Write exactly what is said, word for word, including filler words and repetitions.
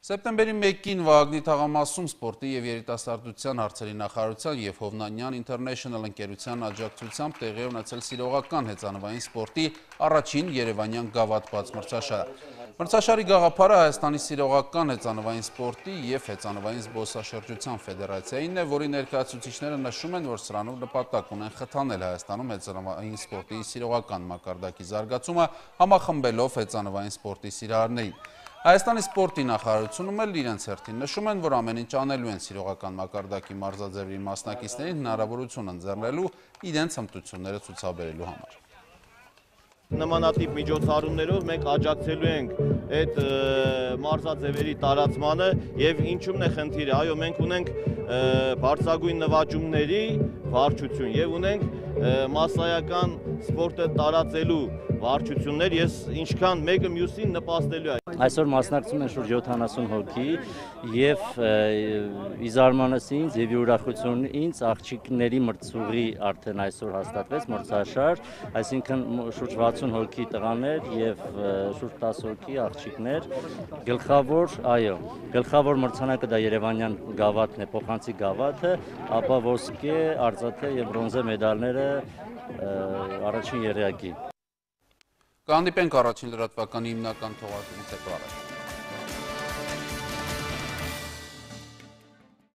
Սեպտեմբերի մեկին Վագնի թաղամասում սպորտի և երիտասարդության հարցերի նախարարության և Հովնանյան International ընկերության աջակցությամբ տեղի ունեցել սիրողական հեծանվային սպորտի առաջին երևանյան գավաթ բաց մրցաշարը։ Մրցաշարի գաղափարը Հայաստանի սիրողական հեծանվային սպորտի և հեծանվային զբոսաշրջության ֆեդերացիայինն է, որի ներկայացուցիչները նշում են, որ սրանով նպատակ ունեն խթանել Հայաստանում հեծանվային սպորտի սիրողական մակարդակի զարգացումը, համախմբելով հեծանվային սպորտի սիրահարներին։ Հայաստանի սպորտի նախարարությունում էլ իրենց հերթին նշում են, որ ամեն ինչ անելու են սիրողական մակարդակի մարզաձևերի մասնակիցներին հնարավորություն ընձեռնելու իրենց հմտությունները ցուցաբերելու համար։ Նմանատիպ միջոցառումներով մենք աջակցելու ենք այդ մարզաձևերի տարածմանը եւ ինչու՞մն է խնդիրը։ Այո, մենք ունենք բարձրագույն նվաճումների վարչություն եւ ունենք մասսայական սպորտը տարածելու վարչություններ, ես ինչքան մեկը մյուսին նպաստելու է։ Այսօր մասնակցում են շուրջ յոթանասուն հոգի եւ ի զարմանս ինձ եւ ուրախություն ինձ աղջիկների մրցուղի արդեն այսօր հաստատվեց մրցաշար, այսինքն շուրջ վաթսուն հոգի տղաներ եւ շուրջ տասը հոգի աղջիկներ։ Գլխավոր, այո, գլխավոր մրցանակը դա երևանյան գավաթն է, փոխանցի գավաթը, ապա ոսկե, արծաթե եւ բրոնզե մեդալները առաջին եռյակի։ Կհանդիպենք առաջին լրատվականի հիմնական թողարկումից հետո առաջ։